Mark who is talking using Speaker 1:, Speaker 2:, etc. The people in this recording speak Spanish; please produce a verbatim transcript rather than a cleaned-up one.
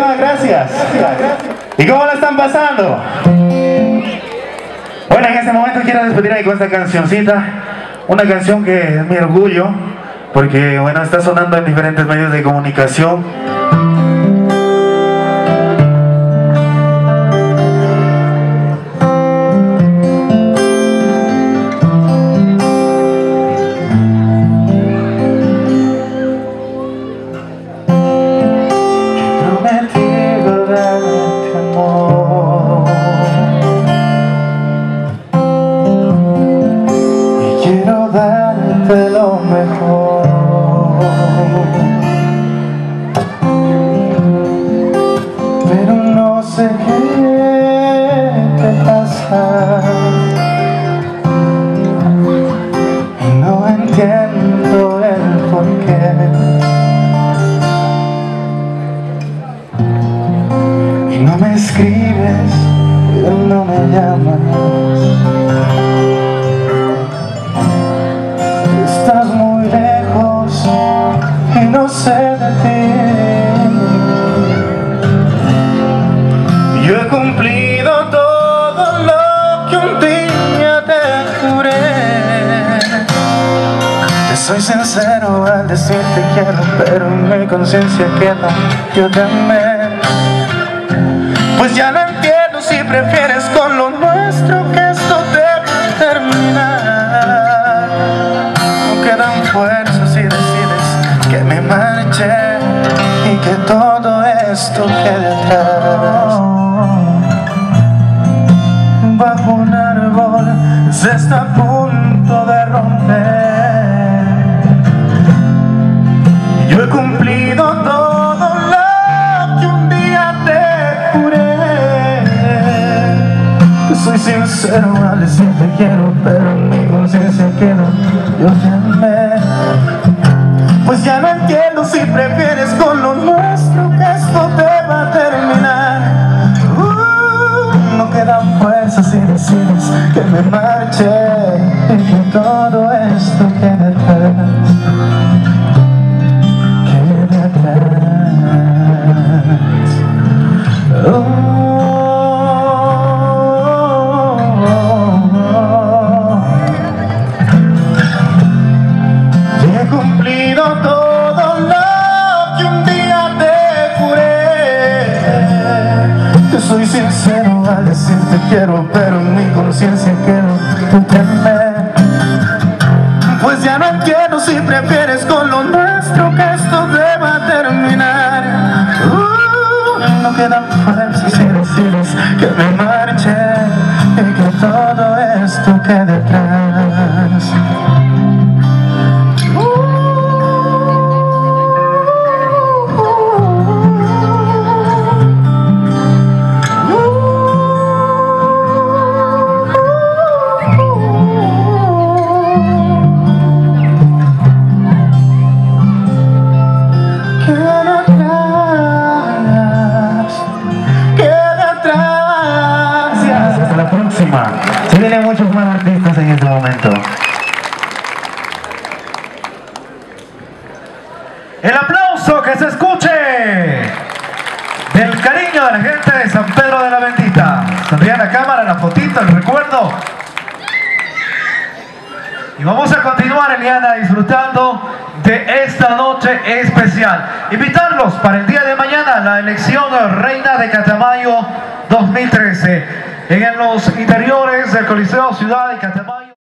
Speaker 1: Muchísimas gracias. ¿Y cómo la están pasando? Bueno, en este momento quiero despedirme con esta cancioncita. Una canción que es mi orgullo, porque bueno, está sonando en diferentes medios de comunicación.
Speaker 2: Darte lo mejor, pero no sé qué te pasa y no entiendo el porqué, y no me escribes y no me llamas. Estás muy lejos y no sé de ti. Yo he cumplido todo lo que un día te juré. Te soy sincero al decirte quiero, pero en mi conciencia queda yo te amé. Pues ya no entiendo si prefieres con lo nuestro que esto debe terminar. Quedan fuerzas y decides que me marche y que todo esto quede atrás. Bajo un árbol se está a punto de romper. Yo he cumplido todo lo que un día te juré. Te soy sincero al decirte quiero, pero en mi conciencia quiero yo te amé. Pues ya no entiendo si prefieres con lo nuestro que esto deba terminar. uh, No quedan fuerzas y decides que me marche y que todo esto quede atrás. Quede atrás. oh. He cumplido todo lo que un día te juré. Te soy sincero al decirte quiero, pero en mi conciencia quiero que te amé. Pues ya no entiendo si prefieres con lo nuestro que esto deba terminar. uh, No quedan fuerzas y decides que me marche y que todo esto quede atrás.
Speaker 1: Se vienen muchos más artistas en este momento. El aplauso que se escuche del cariño de la gente de San Pedro de la Bendita. Sonríe a la cámara, la fotito, el recuerdo. Y vamos a continuar, Eliana, disfrutando de esta noche especial. Invitarlos para el día de mañana, la elección Reina de Catamayo dos mil trece. En los interiores del Coliseo Ciudad de Catamayo.